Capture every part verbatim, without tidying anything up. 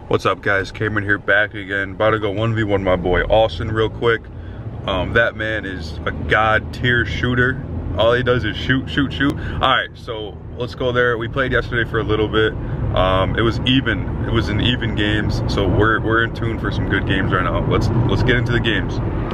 What's up, guys? Cameron here, back again. About to go one v one my boy Austin real quick. Um, that man is a god tier shooter. All he does is shoot, shoot, shoot. All right, so let's go there. We played yesterday for a little bit. Um, it was even. It was an even games. So we're we're in tune for some good games right now. Let's let's get into the games.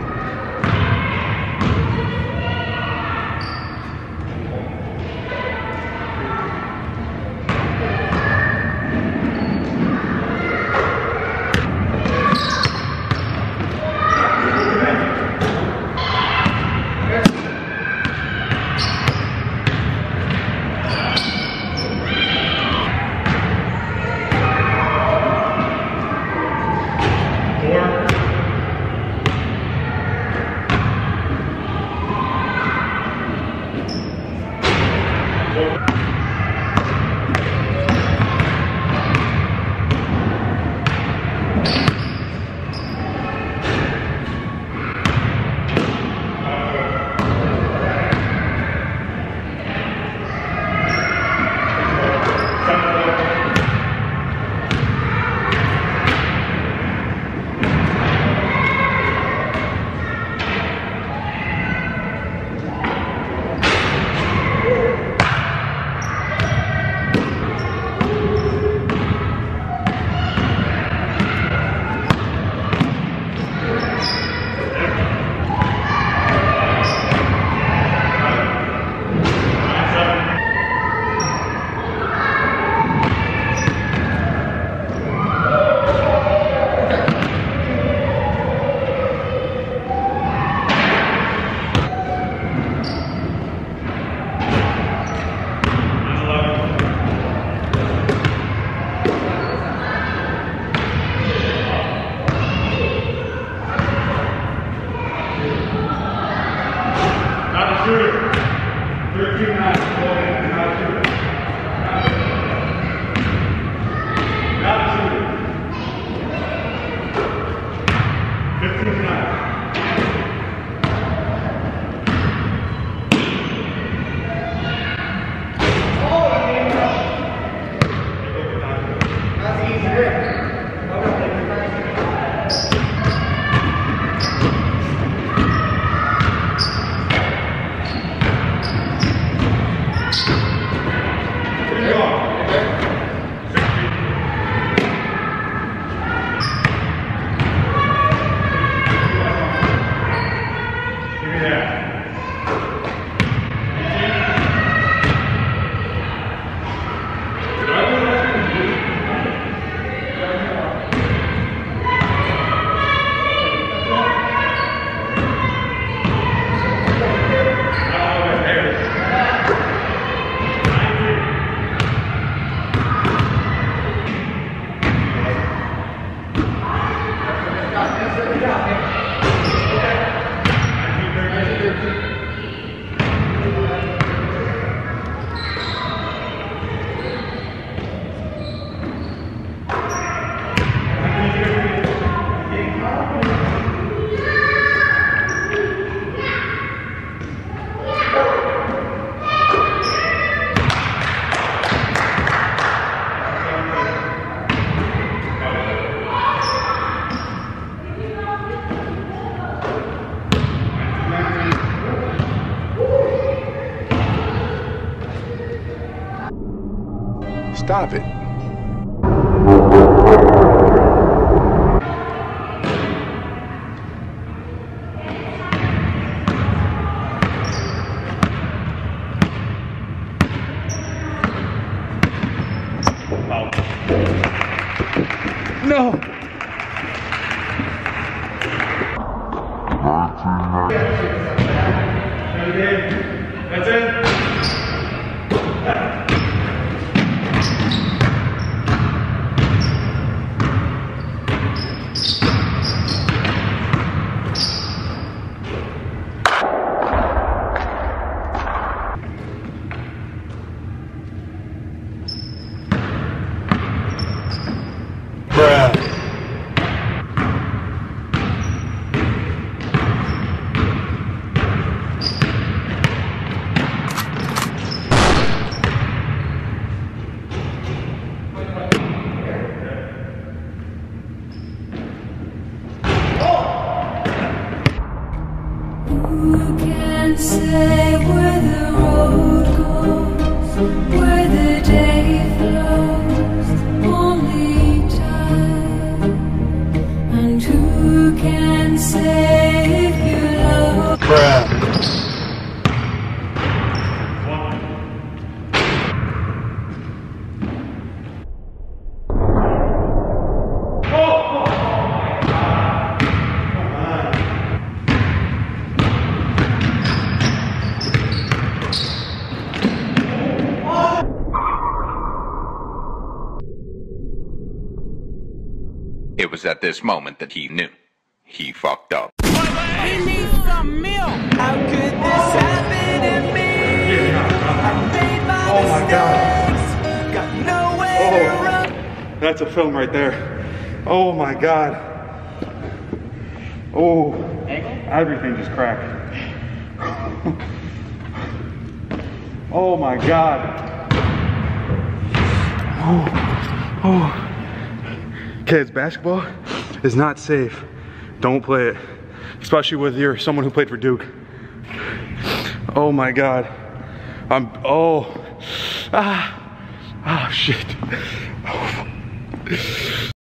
Stop it. No. That's it. Bruh. can say where the road goes, where the day flows, only time. And who can say if you love? Crap. It was at this moment that he knew. He fucked up. He needs some milk. How could this happen to me? I made my Oh my God. mistakes. Got nowhere to run. Oh, that's a film right there. Oh my God. Oh, everything just cracked. Oh my God. Oh, oh. Kids, basketball is not safe. Don't play it, especially with you're someone who played for Duke. Oh my God. I'm, oh, ah, oh shit.